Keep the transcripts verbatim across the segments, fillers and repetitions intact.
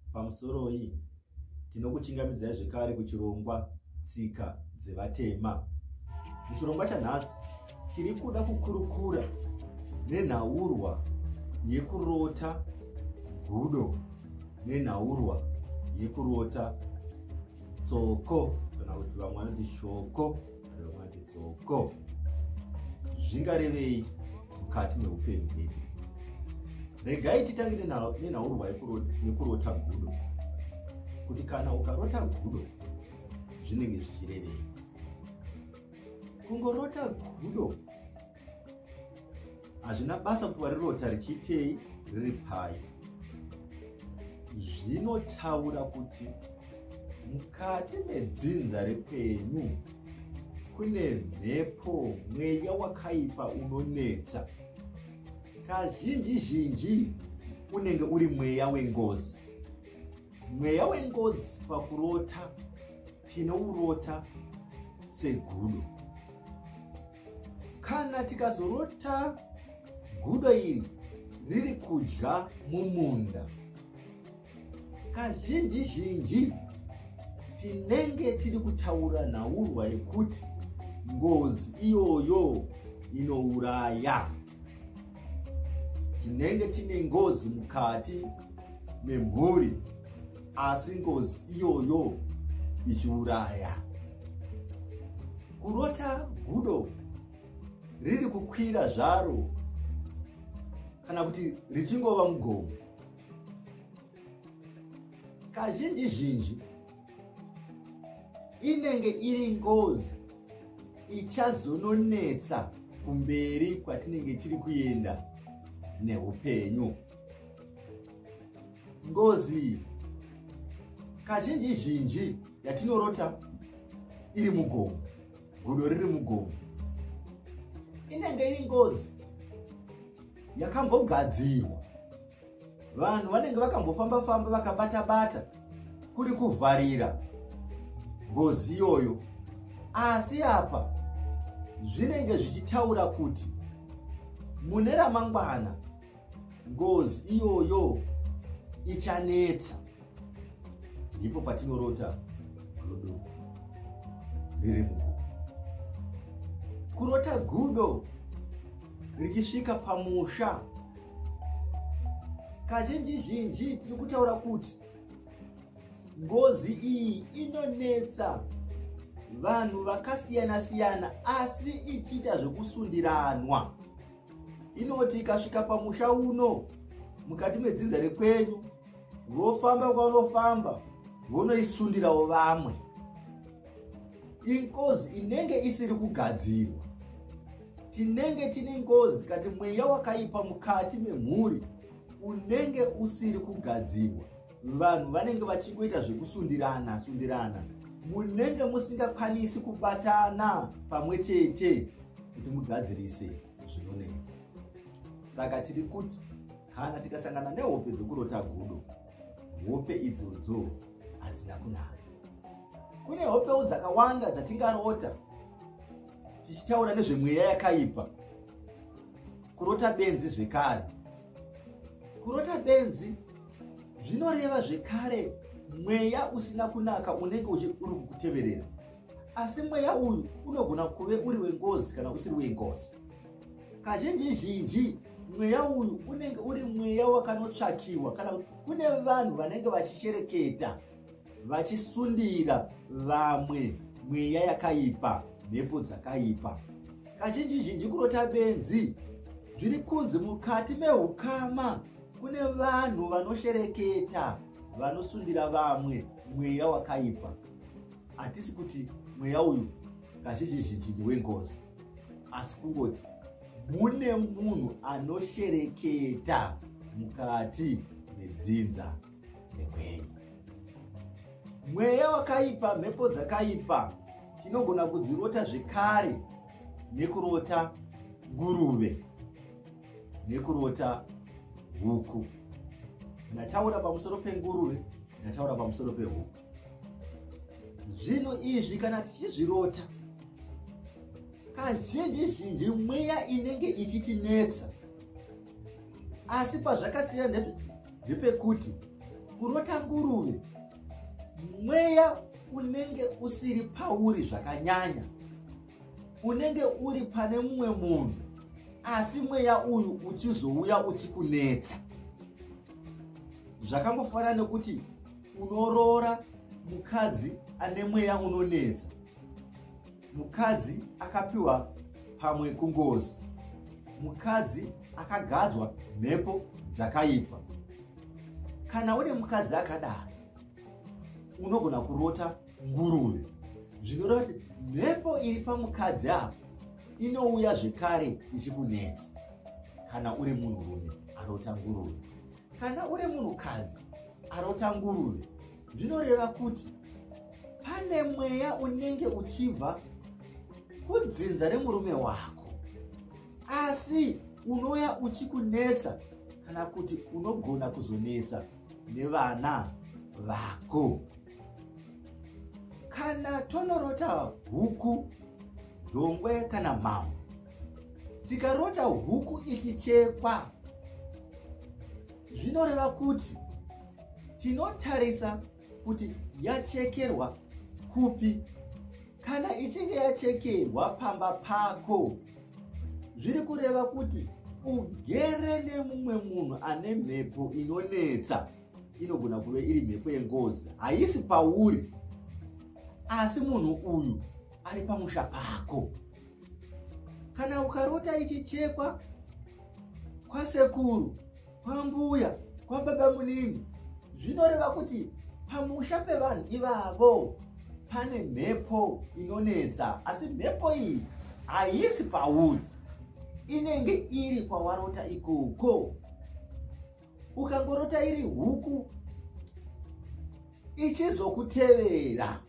pamusoro iyi tinokuchingamidzai zvekare kuchirongwa tsika dzevatema. Muchirongwa chanhasi tiri kuda kukurukura nenhaurwa yekurota gudo nenhaurwa yekurota tsoko, kana kuti vamwe vanoti shoko, vamwe vanoti tsoko. Zvingarevei mukati meupenyu hwedu? Regai titange nenhaurwa yekurota gudo, kuti kana ukarota gudo zvinenge zvichirevei. Kungorota gudo hazvina basa kuti warirota richiitei riri pai. Zvinotaura kuti mukati medzinza repenyu kune mhepo, mweya wakaipa unonetsa. Kazhinji zhinji unenge uri mweya wengozi. Mweya wengozi pakurota tinourota segudo. Kana tikazorota gudo iri riri kudya mumunda, kazhinji zhinji tinenge tiri kutaura nhaurwa yekuti ngozi iyoyo inouraya. Tinenge tine ngozi mukati memhuri, asi ngozi iyoyo ichiuraya. Kurota gudo riri kukwira zvaro kana kuti richingova mugomo, kazhinji zhinji inenge iri ngozi ichazononetsa kumberi kwatinenge tiri kuenda neupenyu. Ngozi kazhinji zhinji yatinorota iri mugomo, gudo riri mugomo, inenge iri ngozi yakambogadzirwa. Vanhu vanenge vakambofamba famba vakabata bata kuri kuvharira ngozi iyoyo, asi apa zvinenge zvichitaura kuti mune ramangwana ngozi iyoyo ichanetsa. Ndipo patinorota gudo riri mugomo. Kurota gudo richisvika pamusha, kazhinji zhinji tiri kutaura kuti ngozi iyi inonetsa vanhu vakasiyana siyana, asi ichiita zvekusundiranwa. Inoti ikasvika pamusha uno mukati medzinza rekwenyu, vofamba kwavanofamba vonoisundirawo vamwe. Ingozi inenge isiri kugadzirwa. Tinenge tine ngozi kati mweya wakaipa mukati memhuri unenge usiri kugadzirwa. Vanhu vanenge vachingoita zvekusundirana sundirana, munenge musingakwanisi kubatana pamwe chete kuti mugadzirise zvinonetsa. Saka tiri kuti kana tikasangana nehope dzekurota gudo, hope idzodzo hadzina kunaka. Kune hopewo dzakawanda dzatingarota tichitaura nezvemweya yakaipa. Kurota benzi zvekare. Kurota benzi zvinoreva zvekare mweya usina kunaka unenge uri kukuteverera. Asi mweya uyu unogona kuve uri wengozi kana usiri wengozi. Kazhinji zhinji mweya uyu unenge uri mweya wakanotsvakiwa, kana kune vanhu vanenge vachishereketa vachisundira vamwe mweya yakaipa, mhepo dzakaipa. Kazhinji zhinji kurota benzi zviri kunzi mukati mehukama kune vanhu vanoshereketa, vanosundira vamwe mweya wakaipa. Hatisi kuti mweya uyu kazhinji zhinji ni wengozi, asi kungoti mune munhu anoshereketa mukati medzinza rekwenyu. Mweya wakaipa, mhepo dzakaipa tinogona kudzirota zvekare nekurota nguruve, nekurota huku. Ndataura pamusoro penguruve, ndataura pamusoro pehuku. Zvinhu izvi kana tichizvirota, kazhinji zhinji mweya inenge ichitinetsa. Asi pazvakasiyana ndepekuti kurota nguruve, mweya unenge usiri pauri zvakanyanya, unenge uri pane mumwe munhu, asi mweya uyu uchizouya uchikunetsa. Zvakangofanana nekuti unorora mukadzi ane mweya unonetsa, mukadzi akapiwa pamwe kungozi, mukadzi akagadzwa mhepo dzakaipa. Kana uri mukadzi akadaro, unogona kurota nguruve, zvinoreva kuti mhepo iri pamukadzi apa inouya zvekare ichikunetsa. Kana uri munhurume arota nguruve, kana uri munhukadzi arota nguruve, zvinoreva kuti pane mweya unenge uchibva kudzinza remurume wako, asi unouya uchikunetsa, kana kuti unogona kuzonetsa nevana vako. Kana tonorota huku, dzongwe kana mhambo, tikarota huku ichichekwa, zvinoreva kuti tinotarisa kuti yachekerwa kupi. Kana ichinge yachekerwa pamba pako, zviri kureva kuti ugere nemumwe munhu ane mhepo inonetsa. Inogona kuve iri mhepo yengozi, haisi pauri, asi munhu uyu ari pamusha pako. Kana ukarota ichichekwa kwasekuru, kwambuya, kwababa munini, zvinoreva kuti pamusha pevanhu ivavo pane mhepo inonetsa, asi mhepo iyi haisi pauri, inenge iri kwawarota ikoko. Ukangorota iri huku ichizokutevera,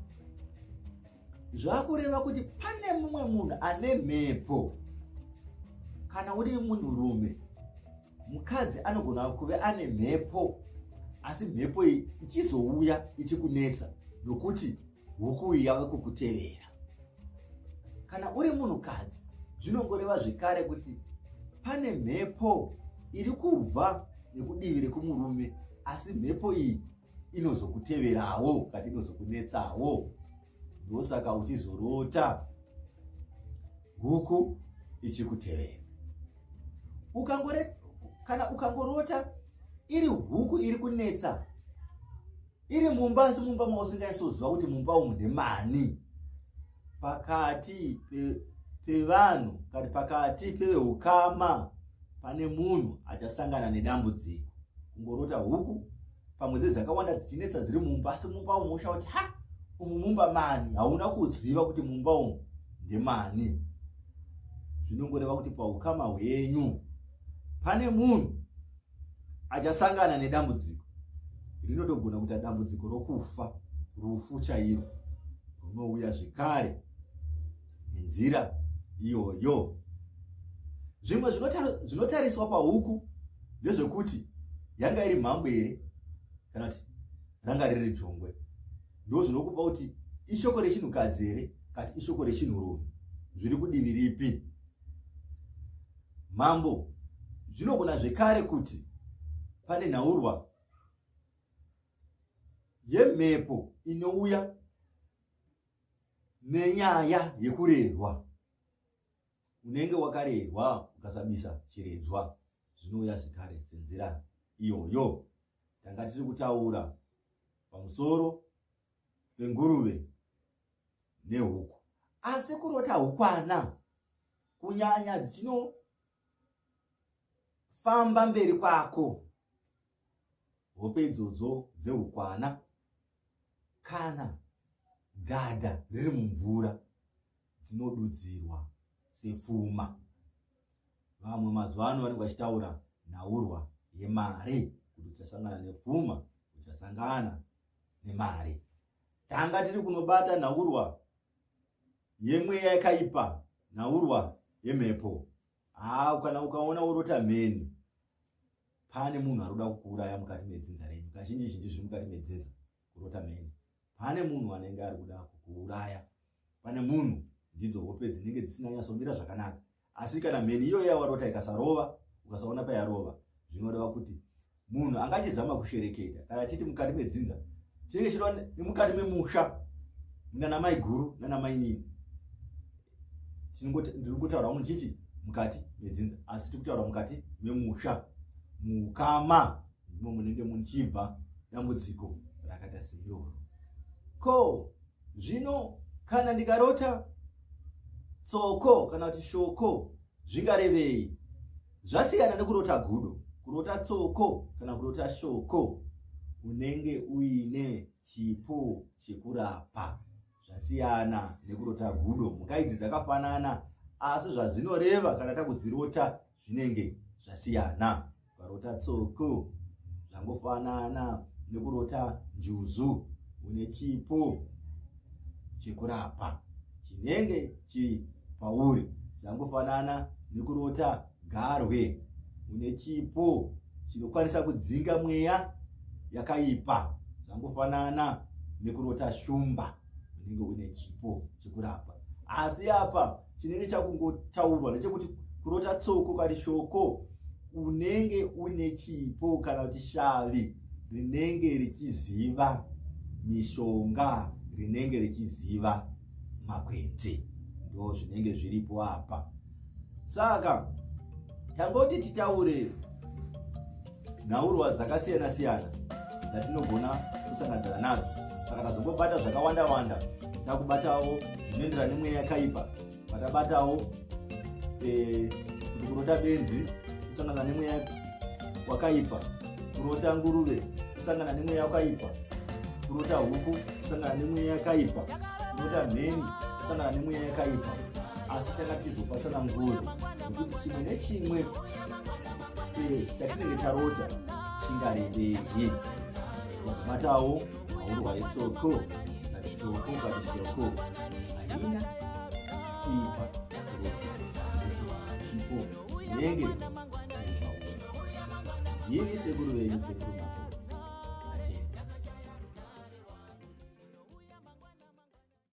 zvakureva kuti pane mumwe munhu ane mhepo. Kana uri munhurume, mukadzi anogona kuve ane mhepo, asi mhepo iyi ichizouya ichikunetsa nokuti huku iyi yava kukutevera. Kana uri munhukadzi, zvinongoreva zvekare kuti pane mhepo iri kubva nekudivi rekumurume, asi mhepo iyi inozokuteverawo, kati inozokunetsawo. Ndosaka uchizorota huku ichikutevera. Ukangore kana ukangorota iri huku iri kunetsa, iri mumba, asi mumba mausingaisizoziva kuti mumba umu ndemani, pakati pevanhu, pe kana pakati pevehukama pane munhu achasangana nedambudziko. Kungorota huku pamwe dzakawanda dzichinetsa dziri mumba, asi mumba umu usha kuti ha, umu mumba mani, hauna kuziva kuti mumba umu ndemani. Zvinongoreva kuti pahukama hwenyu pane munhu achasangana nedambudziko. Rinotogona kuita dambudziko rokufa, rufu chairo, runouya zvekare nenzira iyoyo. Zvimwe zvinotariswa pahuku ndezvekuti yanga iri mhambo here kana kuti ranga riri jongwe. Ndo zvinokupa kuti ishoko rechinhukadzi here kati ishoko rechinhurume, zviri kudivi ripi. Mambo zvinogona zvekare kuti pane nhaurwa yemhepo inouya nenyaya yekurerwa. Unenge wakarerwa ukasabisa chiredzwa, zvinouya zvekare senzira iyoyo. Tanga tiri kutaura pamusoro penguruve nehuku, asi kurota hukwana, kunyanya dzichinofamba mberi kwako, hope idzodzo dzehukwana, kana dhadha riri mumvura, dzinodudzirwa sepfuma. Vamwe mazuva ano vanenge vachitaura nhaurwa yemare, kuti uchasangana nepfuma, uchasangana nemare. Tanga tiri kunobata nhaurwa yemweya yakaipa, nhaurwa yemhepo. Ah, kana ukaona urota mheni, pane munhu aroda kukuuraya mukati medzinza renyu. Kazhinji zhinji zviri mukati medzinza kurota mheni. Pane munhu anenge ari kuda kukuuraya. Pane munhu, ndidzo hope dzinenge dzisina nyatsomira zvakanaka. Asi kana mheni iyoyo yawarota ikasarova, ukasaona payarova, zvinoreva kuti munhu angachizama kushereketa kana titi mukati medzinza chinenge chirwa nemukati memusha nana mai guru nana mai nini. Ndiri kutaura muchiti mukati medzinza asi tiri kutaura mukati memusha mukama ndimo munenge muchibva dambudziko rakata seiroro. Ko zvino kana ndikarota tsoko kana kuti shoko zvingarevei? Zvasiyana nekurota gudo. Kurota tsoko kana kurota shoko unenge uine chipo chekurapa. Zvasiyana nekurota gudo. Mukaidzi dzakafanana asi zvazvinoreva kana takudzirota zvinenge zvasiyana. Ukarota tsoko zvangofanana nekurota njuzu une chipo chekurapa chinenge chiri pauri. Zvangofanana nekurota garwe une chipo chinokwanisa kudzinga mweya yakaipa. Zvangofanana nekurota shumba unenge une chipo chekurapa. Asi apa chinenge chakungotaurwa ndechekuti kurota tsoko kana shoko unenge une chipo kana kuti shavi rinenge richiziva mishonga, rinenge richiziva makwenzi. Ndo zvinenge zviripo apa. Saka tangoti titaure nhaurwa dzakasiyana siyana dzatinogona kusangana nadzo. Saka tazongobata zvakawanda wanda. Takubatawo zvinoenderana nemweya yakaipa, patabatawo eh kuti kurota benzi kusangana nemweya wakaipa, kurota nguruve kusangana nemweya wakaipa, kurota huku kusangana nemweya yakaipa, kurota mheni kusangana nemweya yakaipa. Asi takatizopatsana ngoro nekuti chimwe nechimwe chatinenge tarota chingarevei. Wazobatawo nhaurwa yetsoko kati tsoko kati shoko haina kuipa chipo nenge yini sekuru venyu sekuru Makope.